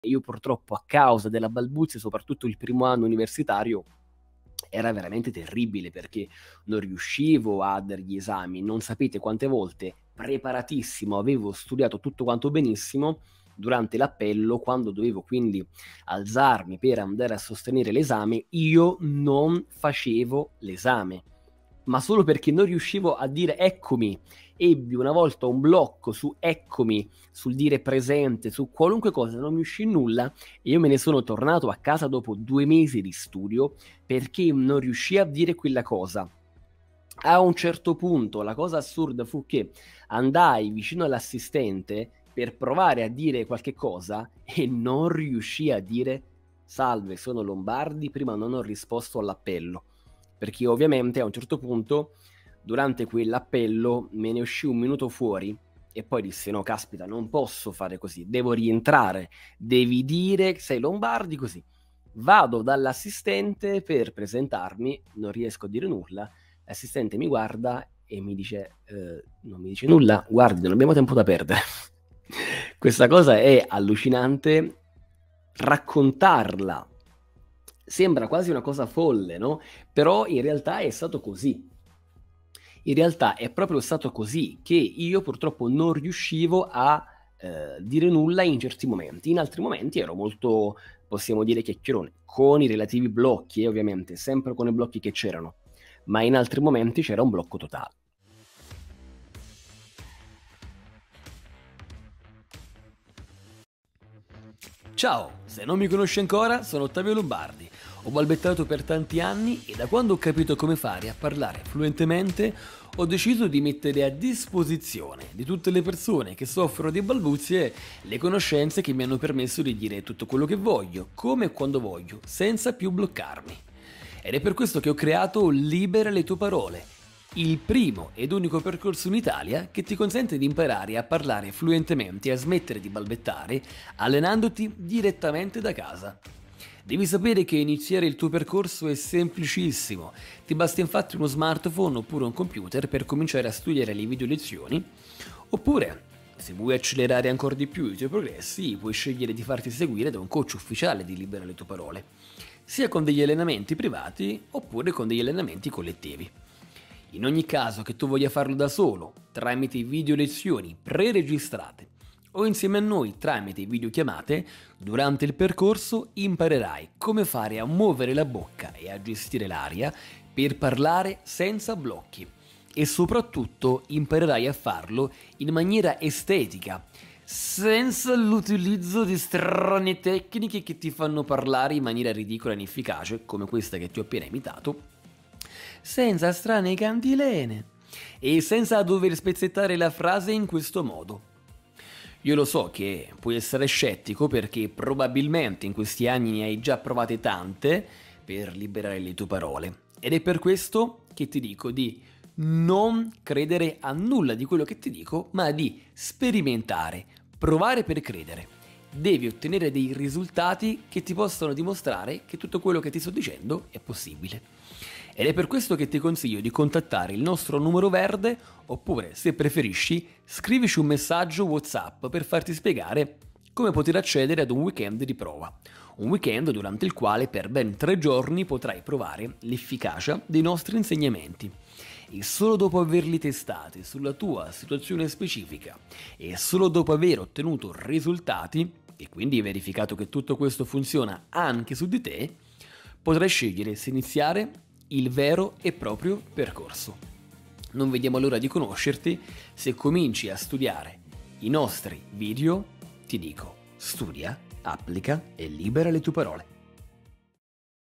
io purtroppo a causa della balbuzia, soprattutto il primo anno universitario, era veramente terribile perché non riuscivo a dare gli esami. Non sapete quante volte, preparatissimo, avevo studiato tutto quanto benissimo, durante l'appello, quando dovevo quindi alzarmi per andare a sostenere l'esame, io non facevo l'esame, ma solo perché non riuscivo a dire eccomi. Ebbi una volta un blocco su eccomi, sul dire presente, su qualunque cosa, non mi uscì nulla e io me ne sono tornato a casa dopo 2 mesi di studio perché non riuscii a dire quella cosa. A un certo punto la cosa assurda fu che andai vicino all'assistente per provare a dire qualche cosa e non riuscii a dire salve, sono Lombardi, prima non ho risposto all'appello, perché ovviamente a un certo punto durante quell'appello me ne uscì un minuto fuori e poi dissi no, caspita, non posso fare così, devo rientrare, devi dire che sei Lombardi così. Vado dall'assistente per presentarmi, non riesco a dire nulla, l'assistente mi guarda e mi dice, non mi dice nulla, guardi, non abbiamo tempo da perdere. Questa cosa è allucinante, raccontarla sembra quasi una cosa folle, no? Però in realtà è stato così. In realtà è proprio stato così che io purtroppo non riuscivo a dire nulla in certi momenti. In altri momenti ero molto, possiamo dire, chiacchierone, con i relativi blocchi, ovviamente, sempre con i blocchi che c'erano, ma in altri momenti c'era un blocco totale. Ciao, se non mi conosci ancora, sono Ottavio Lombardi. Ho balbettato per tanti anni e da quando ho capito come fare a parlare fluentemente ho deciso di mettere a disposizione di tutte le persone che soffrono di balbuzie le conoscenze che mi hanno permesso di dire tutto quello che voglio, come e quando voglio, senza più bloccarmi. Ed è per questo che ho creato Libera le tue parole, il primo ed unico percorso in Italia che ti consente di imparare a parlare fluentemente e a smettere di balbettare allenandoti direttamente da casa. Devi sapere che iniziare il tuo percorso è semplicissimo, ti basta infatti uno smartphone oppure un computer per cominciare a studiare le video lezioni, oppure se vuoi accelerare ancora di più i tuoi progressi puoi scegliere di farti seguire da un coach ufficiale di Libera le tue parole, sia con degli allenamenti privati oppure con degli allenamenti collettivi. In ogni caso che tu voglia farlo da solo, tramite video lezioni pre-registrate o insieme a noi tramite videochiamate, durante il percorso imparerai come fare a muovere la bocca e a gestire l'aria per parlare senza blocchi e soprattutto imparerai a farlo in maniera estetica, senza l'utilizzo di strane tecniche che ti fanno parlare in maniera ridicola e inefficace, come questa che ti ho appena imitato, senza strane cantilene e senza dover spezzettare la frase in questo modo. Io lo so che puoi essere scettico perché probabilmente in questi anni ne hai già provate tante per liberare le tue parole ed è per questo che ti dico di non credere a nulla di quello che ti dico, ma di sperimentare, provare per credere. Devi ottenere dei risultati che ti possano dimostrare che tutto quello che ti sto dicendo è possibile. Ed è per questo che ti consiglio di contattare il nostro numero verde oppure, se preferisci, scrivici un messaggio WhatsApp per farti spiegare come poter accedere ad un weekend di prova. Un weekend durante il quale per ben 3 giorni potrai provare l'efficacia dei nostri insegnamenti. E solo dopo averli testati sulla tua situazione specifica e solo dopo aver ottenuto risultati e quindi verificato che tutto questo funziona anche su di te, potrai scegliere se iniziare il vero e proprio percorso. Non vediamo l'ora di conoscerti. Se cominci a studiare i nostri video, ti dico, studia, applica e libera le tue parole.